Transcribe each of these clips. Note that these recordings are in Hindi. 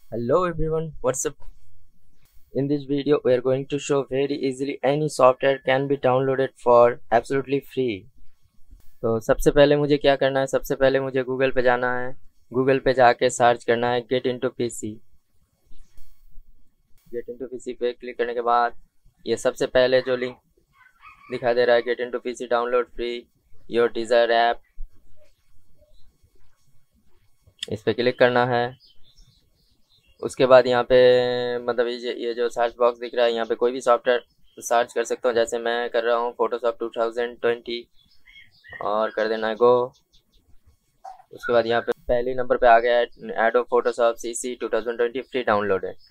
Hello everyone, what's up? In this video, we are going to show very easily any software can be downloaded for absolutely free. तो सबसे पहले मुझे क्या करना है? सबसे पहले मुझे गूगल पे जाना है। गूगल पे जाके सर्च करना है get into PC. Get into PC पे क्लिक करने के बाद ये सबसे पहले जो लिंक दिखाई दे रहा है, get into PC download free your desire app, इस पे क्लिक करना है। उसके बाद यहाँ पे मतलब ये जो सर्च बॉक्स दिख रहा है, यहाँ पे कोई भी सॉफ्टवेयर सर्च कर सकता हूँ। जैसे मैं कर रहा हूँ फोटोशॉप 2020 और कर देना है गो। उसके बाद यहाँ पे पहले नंबर पे आ गया है Adobe Photoshop CC 2020 free download है,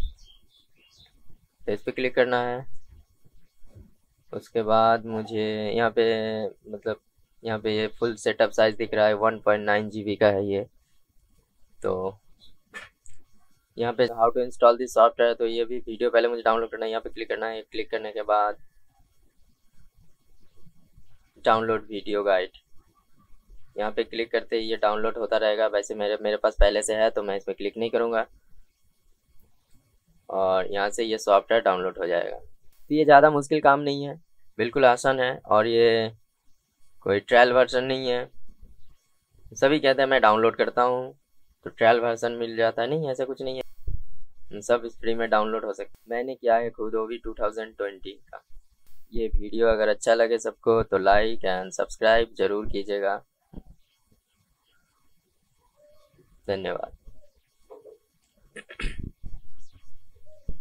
तो इस पर क्लिक करना है। उसके बाद मुझे यहाँ पे मतलब यहाँ पे ये फुल सेटअप साइज दिख रहा है, 1.9 GB का है ये। तो यहाँ पे how to install this software, तो ये भी वीडियो पहले मुझे डाउनलोड करना है। यहाँ पे क्लिक करना है। क्लिक करने के बाद डाउनलोड वीडियो गाइड, यहाँ पे क्लिक करते ही ये डाउनलोड होता रहेगा। वैसे मेरे पास पहले से है तो मैं इस पर क्लिक नहीं करूँगा और यहाँ से ये सॉफ्टवेयर डाउनलोड हो जाएगा। तो ये ज़्यादा मुश्किल काम नहीं है, बिल्कुल आसान है और ये कोई ट्रायल वर्जन नहीं है। सभी कहते हैं मैं डाउनलोड करता हूँ तो ट्रायल वर्जन मिल जाता है, नहीं ऐसा कुछ नहीं है, सब फ्री में डाउनलोड हो सकता है। मैंने किया है खुद वो भी 2020 का। ये वीडियो अगर अच्छा लगे सबको तो लाइक एंड सब्सक्राइब ज़रूर कीजिएगा। धन्यवाद।